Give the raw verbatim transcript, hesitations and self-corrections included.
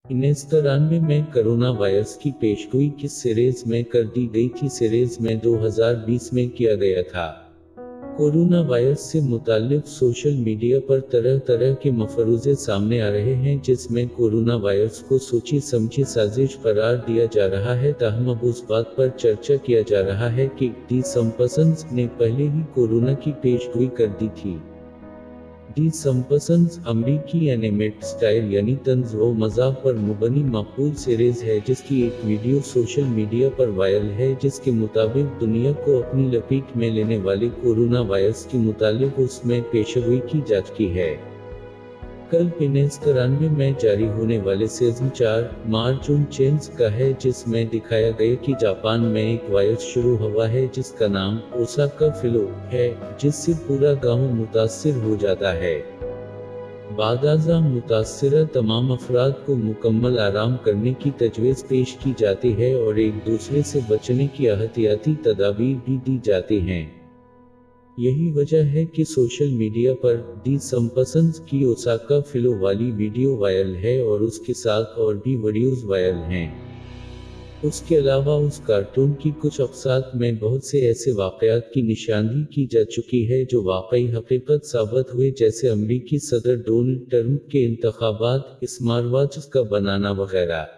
उन्नीस सौ तिरानवे में कोरोना वायरस की पेशगोई किस सीरीज में कर दी गई थी? सीरीज में दो हज़ार बीस में किया गया था। कोरोना वायरस से मुताल्लिक सोशल मीडिया पर तरह तरह के मफरूज़े सामने आ रहे हैं, जिसमें कोरोना वायरस को सोची समझी साजिश करार दिया जा रहा है। ताहम अब उस बात पर चर्चा किया जा रहा है कि दी सिम्पसंस ने पहले ही कोरोना की पेशगोई कर दी थी। दी सिम्पसंस अमरीकी एनिमेटेड स्टाइल यानी तंज व मज़ाक पर मुबनी मकबूल सीरीज है, जिसकी एक वीडियो सोशल मीडिया पर वायरल है, जिसके मुताबिक दुनिया को अपनी लपेट में लेने वाले कोरोना वायरस के मुतालिक उसमें पेशगोई की जा चुकी है। कल उन्नीस सौ तिरानवे में जारी होने वाले सीजन चार मार्च उनचास का है, जिसमें दिखाया गया कि जापान में एक वायरस शुरू हुआ है जिसका नाम ओसाका फ्लू है, जिससे पूरा गांव मुतासिर हो जाता है। बादाज़ा मुतासिरा तमाम अफराद को मुकम्मल आराम करने की तजवीज़ पेश की जाती है और एक दूसरे से बचने की एहतियाती तदाबीर भी दी जाती हैं। यही वजह है कि सोशल मीडिया पर दी सिम्पसंस की ओसाका फ्लू वाली वीडियो वायरल है और उसके साथ और भी वीडियोस वायरल हैं। उसके अलावा उस कार्टून की कुछ अक़सात में बहुत से ऐसे वाक़यात की निशानदही की जा चुकी है जो वाकई हकीकत साबित हुए, जैसे अमरीकी सदर डोनाल्ड ट्रंप के इंतखाबात, स्मार्टवॉच का बनाना वगैरह।